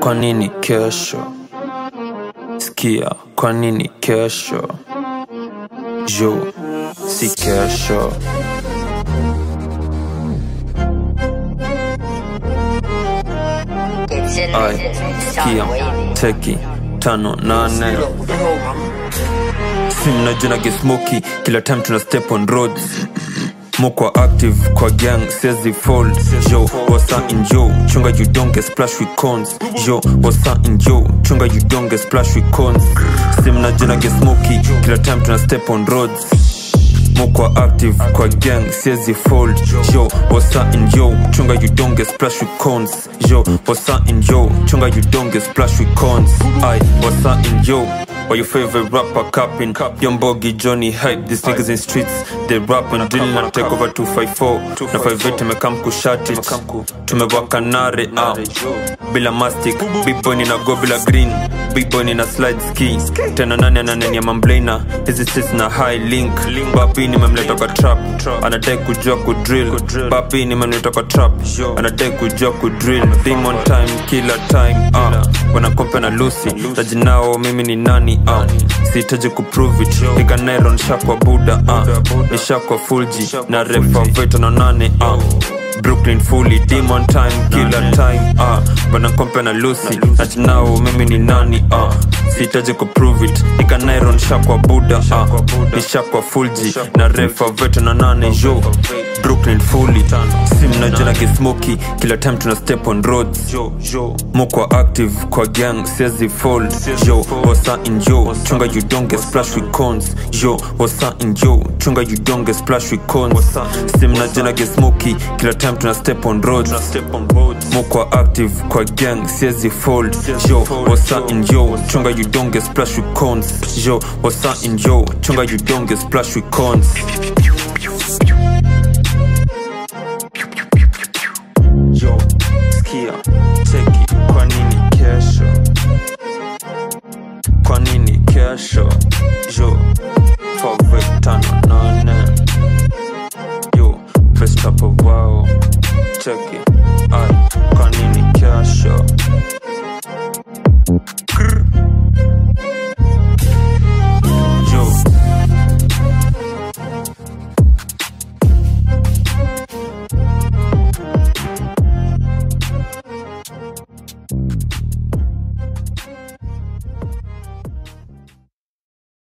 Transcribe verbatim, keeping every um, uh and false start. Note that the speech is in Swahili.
kwa nini kesho? Sikia, kwa nini kesho? Jo, si kesho. Ay, sikia, teki, tano, nane. Simna jina get smoky, kila time tuna step on roads. Mokwa active, kwa gang, says fold. Yo, what's up in yo? Chunga you don't get splash with cons. Yo, what's up in yo? Chunga you don't get splash with cons. Simna jina get smoky, kila time tuna step on roads. Mokwa active, kwa gang, says fold. Yo, what's up in yo? Chunga you don't get splash with cons. Yo, what's up in yo? Chunga you don't get splash with cons. Aye, what's up in yo? Or your favorite rapper capping? Young Boggy, Johnny Hype, these niggas in streets. They rap and drill and take over two five four. Na five eight mekam kushati tumewaka nare ah. Bila mastic, big boy nina go bila green. Big boy nina slide ski. Tena nane ananenia mamblena. Hizi sits na high link. Bapi nimemleta kwa trap, anadai kujua kudrill. Bapi nimemleta kwa trap, anadai kujua kudrill. Demon time, killer time ah. Wana kompe na Lucy, tajinao mimi ni nani ah. Sihitaji kuprove it, nika nairo nishakwa Buddha ah. Nishakwa Fulji, na refa veto na nane ah. Brooklyn fully, demon time, killer time ah. Wana kompe na Lucy, tajinao mimi ni nani ah. Sihitaji kuprove it, nika nairo nishakwa Buddha ah. Nishakwa Fulji, na refa veto na nane yo. Brooklyn fully, simna jina get smoky, kila time tuna step on roads. Mokwa active, kwa gang, says fold. Yo, what's up in yo? Chunga you don't get splash with cons. Yo, what's up in yo? Chunga you don't get splash with cons. Simna jina get smoky, kila time tuna step on roads. Mokwa active, kwa gang, says fold. Yo, what's up in yo? Chunga you don't get splash with cons. Yo, what's up in yo? Chunga you don't get splash with cons. Yo, sikia, teki, kwa nini kesho? Kwa nini kesho? Yo, five tano nane. Yo, press up a wow. Teki, ay, kwa nini kesho?